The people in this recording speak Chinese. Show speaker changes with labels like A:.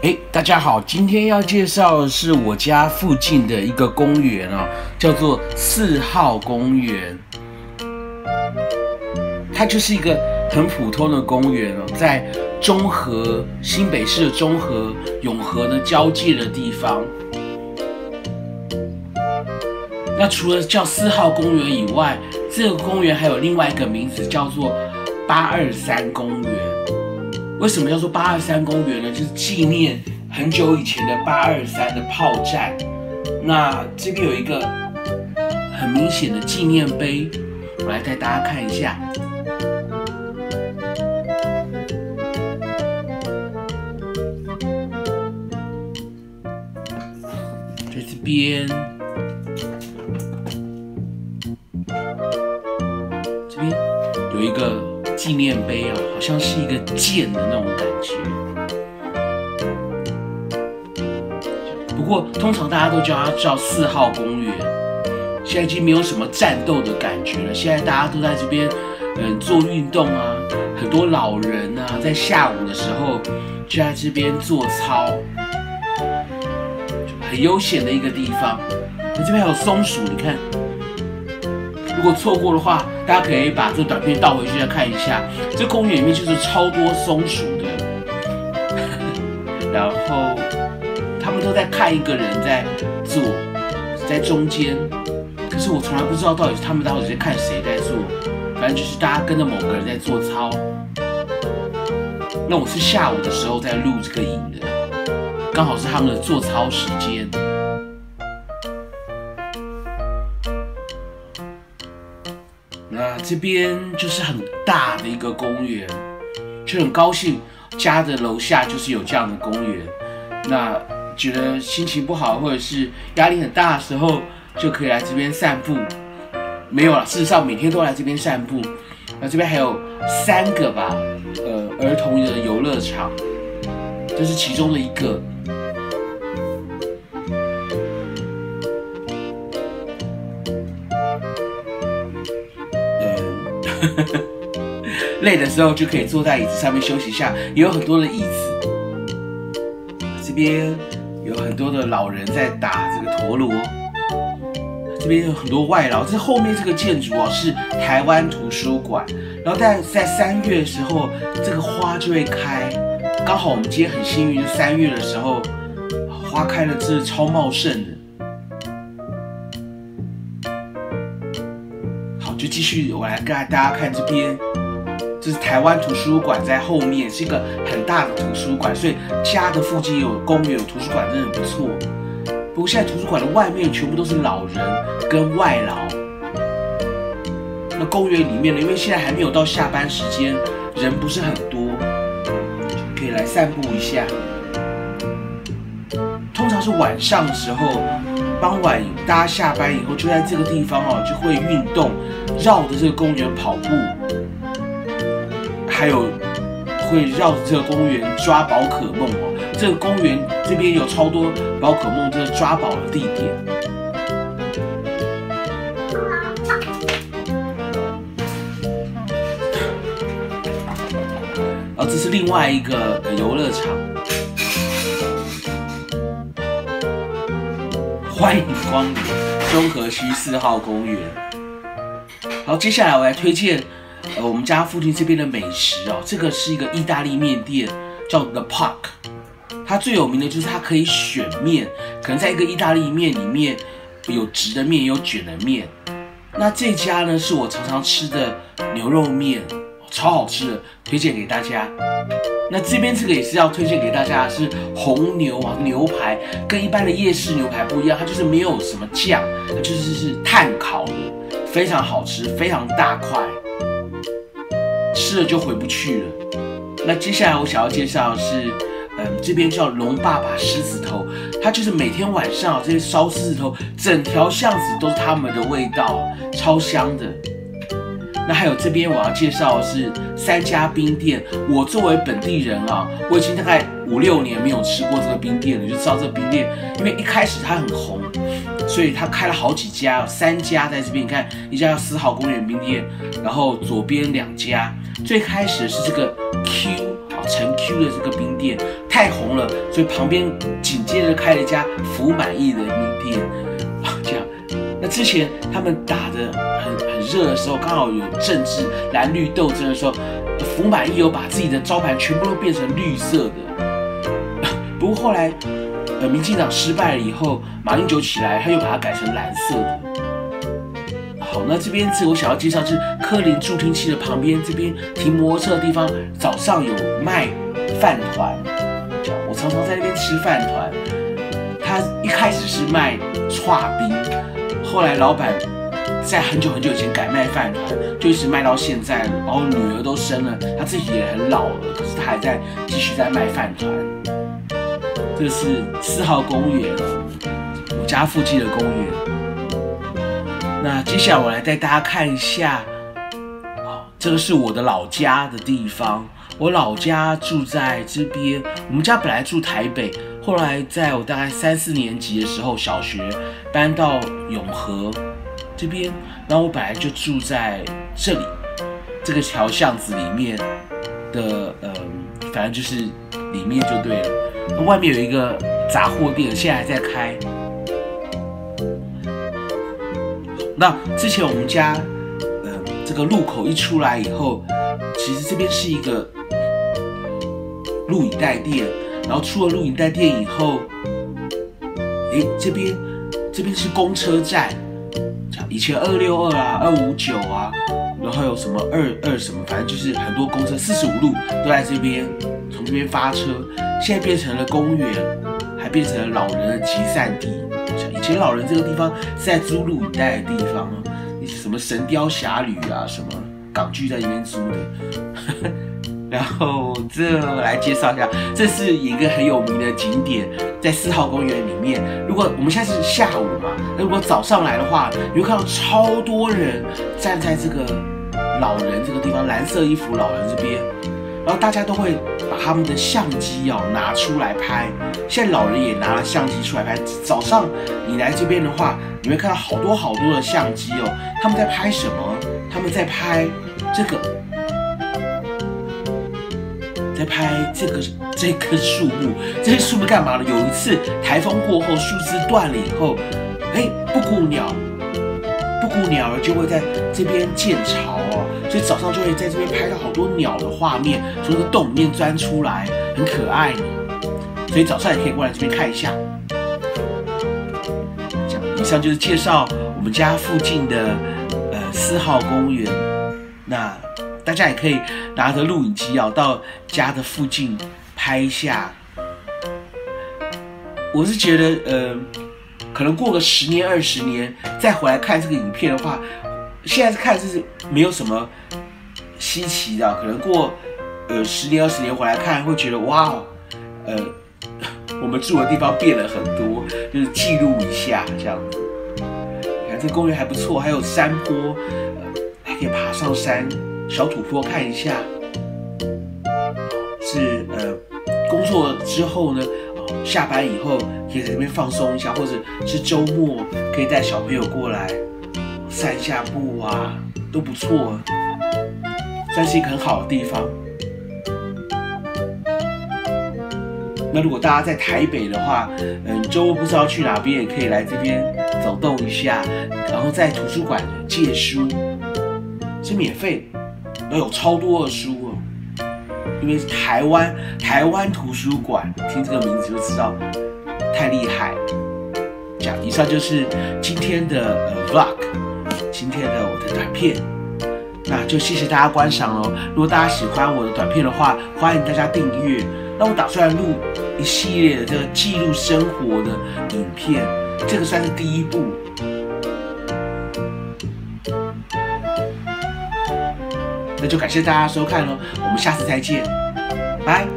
A: 大家好，今天要介绍的是我家附近的一个公园哦，叫做4号公园。它就是一个很普通的公园哦，在中和新北市的中和永和的交界的地方。那除了叫4号公园以外，这个公园还有另外一个名字，叫做823公园。为什么叫做823公园呢？就是纪念很久以前的823的炮战。那这边有一个很明显的纪念碑，我来带大家看一下。在这边，有一个纪念碑啊，好像是一个剑的那种感觉。不过通常大家都叫它叫4号公园。现在已经没有什么战斗的感觉了，现在大家都在这边做运动啊，很多老人啊在下午的时候就在这边做操，很悠闲的一个地方。那这边还有松鼠，你看。如果错过的话，大家可以把这短片倒回去再看一下。这公园里面就是超多松鼠的，然后他们都在看一个人在做，在中间。可是我从来不知道他们到底在看谁在做，反正就是大家跟着某个人在做操。那我是下午的时候在录这个影的，刚好是他们的做操时间。那这边就是很大的一个公园，就很高兴家的楼下就是有这样的公园。那觉得心情不好或者是压力很大的时候，就可以来这边散步。没有了，事实上每天都来这边散步。那这边还有3个吧，儿童的游乐场，这是其中的一个。累的时候就可以坐在椅子上面休息一下，也有很多的椅子。这边有很多的老人在打这个陀螺，这边有很多外劳。这后面这个建筑哦是台湾图书馆，然后在3月的时候，这个花就会开。刚好我们今天很幸运，3月的时候花开的真的超茂盛的。就继续，我来跟大家看这边，这是台湾图书馆在后面，是一个很大的图书馆，所以家的附近有公园有图书馆，真的很不错。不过现在图书馆的外面全部都是老人跟外劳。那公园里面呢，因为现在还没有到下班时间，人不是很多，可以来散步一下。通常是晚上的时候。傍晚大家下班以后，就在这个地方哦，就会运动，绕着这个公园跑步，还有会绕着这个公园抓宝可梦哦。这个公园这边有超多宝可梦这个抓宝的地点。这是另外一个游乐场。欢迎光临中和区4号公园。好，接下来我来推荐我们家附近这边的美食哦。这个是一个意大利面店，叫 The Park。它最有名的就是它可以选面，可能在一个意大利面里面有直的面，也有卷的面。那这家呢是我常常吃的牛肉面，超好吃的，推荐给大家。那这边这个也是要推荐给大家的是红牛啊，牛排跟一般的夜市牛排不一样，它就是没有什么酱，就是炭烤的，非常好吃，非常大块，吃了就回不去了。那接下来我想要介绍的是，这边叫龙爸爸狮子头，它就是每天晚上这些烧狮子头，整条巷子都是他们的味道，超香的。那还有这边我要介绍的是3家冰店。我作为本地人啊，我已经大概5、6年没有吃过这个冰店了，你就知道这个冰店，因为一开始它很红，所以它开了好几家，3家在这边。你看，一家叫4号公园冰店，然后左边2家。最开始是这个 Q 啊，陈 Q 区的这个冰店太红了，所以旁边紧接着开了一家福满意的冰店，这样。那之前他们打得很热的时候，刚好有政治蓝绿斗争的时候，福满意有把自己的招牌全部都变成绿色的。不过后来，民进党失败了以后，马英九起来，他又把它改成蓝色的。好，那这边我想要介绍是科林助听器的旁边，这边停摩托车的地方，早上有卖饭团，这样我常常在那边吃饭团。他一开始是卖剉冰，后来老板在很久以前改卖饭团，就一直卖到现在了。然后女儿都生了，他自己也很老了，可是他还在继续在卖饭团。这是4号公园，我家附近的公园。那接下来我来带大家看一下，这个是我的老家的地方。我老家住在这边，我们家本来住台北，后来在我大概3、4年级的时候，小学搬到永和这边，然后我本来就住在这里，这个条巷子里面的，反正就是里面就对了。外面有一个杂货店，现在还在开。那之前我们家，这个路口一出来以后，其实这边是一个录影带店，然后出了录影带店以后，这边是公车站，以前262啊、259啊，然后有什么22什么，反正就是很多公车，45路都在这边，从这边发车，现在变成了公园，还变成了老人的集散地。以前老人这个地方是在租录影带的地方哦，什么《神雕侠侣》啊，什么港剧在这边租的。然后这我来介绍一下，这是一个很有名的景点，在4号公园里面。如果我们现在是下午嘛，那如果早上来的话，你会看到超多人站在这个老人这个地方，蓝色衣服老人这边。然后大家都会把他们的相机拿出来拍，现在老人也拿了相机出来拍。早上你来这边的话，你会看到好多的相机哦。他们在拍什么？他们在拍这个，在拍这棵树木。这些树木干嘛呢？有一次台风过后，树枝断了以后，布谷鸟儿就会在这边建巢哦。所以早上就会在这边拍到好多鸟的画面，从那个洞里面钻出来，很可爱呢。所以早上也可以过来这边看一下。这样，以上就是介绍我们家附近的4号公园。那大家也可以拿着录影机到家的附近拍一下。我是觉得可能过个10年20年再回来看这个影片的话，现在看是没有什么稀奇的，可能过10年20年回来看，会觉得哇，我们住的地方变了很多，就是记录一下这样子。你看这公园还不错，还有山坡，还可以爬上山，小土坡看一下。是工作之后呢，下班以后可以在这边放松一下，或者是周末可以带小朋友过来散一下步啊，都不错，算是一个很好的地方。那如果大家在台北的话，周末不知道去哪边，也可以来这边走动一下，然后在图书馆借书，是免费，然后有超多的书哦。因为是台湾图书馆，听这个名字就知道太厉害了。这样，以上就是今天的vlog， 今天的我的短片，那就谢谢大家观赏喽。如果大家喜欢我的短片的话，欢迎大家订阅。那我打算录一系列的这个记录生活的影片，这个算是第一部。那就感谢大家收看喽，我们下次再见，拜。